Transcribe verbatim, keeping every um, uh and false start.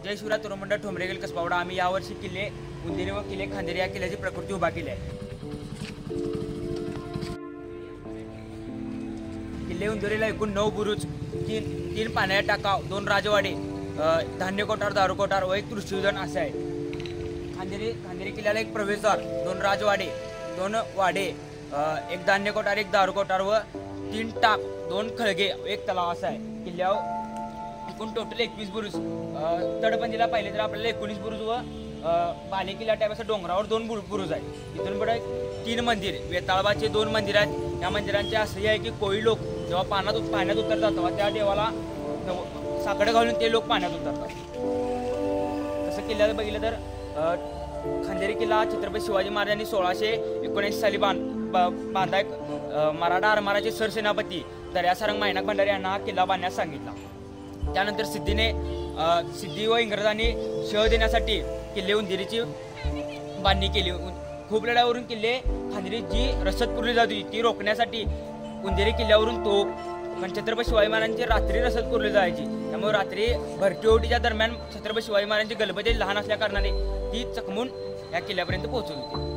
जय शिवराय तरुण मंडळ ठोंबरेगल कसबावडा आम्ही यावर्षी किल्ले उंदिरी व किल्ले खांदेरी या किल्ल्याची प्रकृती उभा केली आहे। किल्ले उंदिरीला एकूण नऊ बुरुज, तीन तीन पाण्याचे टाका, दोन राजवाडे, धान्य कोठार, दारू कोठार व एक कृषी उद्यान असे आहे। खांदेरी खांदेरी किल्ल्याला एक प्रवेशद्वार, दोन राजवाडे, दोन वाडे, एक धान्य कोठार, एक दारू कोठार व तीन टाक, दोन खळगे, एक तलाव असा आहे। किल्ल्यावर एकूण टोटल एकवीस बुरुज, तटबंदीला पाहिले तर आपल्याला एकोणीस बुरुज व बाले किल्ला टाईप असं डोंगरावर दोन बुरुज आहे। इथून पुढे तीन मंदिर, वेताळबाचे दोन मंदिर आहेत। या मंदिरांचे असं आहे की कोळी लोक जेव्हा पाण्यात पाण्यात उतरतात तेव्हा त्या देवाला साकडं घालून ते लोक पाण्यात उतरतात। तसं किल्ल्याला बघितलं तर खांदेरी किल्ला छत्रपती शिवाजी महाराजांनी सोळाशे एकोणऐंशी साली बांध बांधाय मराठा आरमाराचे सरसेनापती दर्यासारंग मायनाक भंडारी यांना हा किल्ला बांधण्यास सांगितला। त्यानंतर सिद्धीने सिद्धी व इंग्रजांनी शह देण्यासाठी किल्ले उंदिरीची बांधणी केली। खूप लढ्यावरून किल्ले खांदेरी जी रसद पुरली जात होती ती रोखण्यासाठी उंदिरी किल्ल्यावरून तोफ पण छत्रपती शिवाजी महाराजांची रात्री रसद पुरली जायची। त्यामुळे रात्री भरती ओढीच्या दरम्यान छत्रपती शिवाजी महाराजांची गलबते लहान असल्या कारणाने ती चकमून या किल्ल्यापर्यंत पोहोचत होती।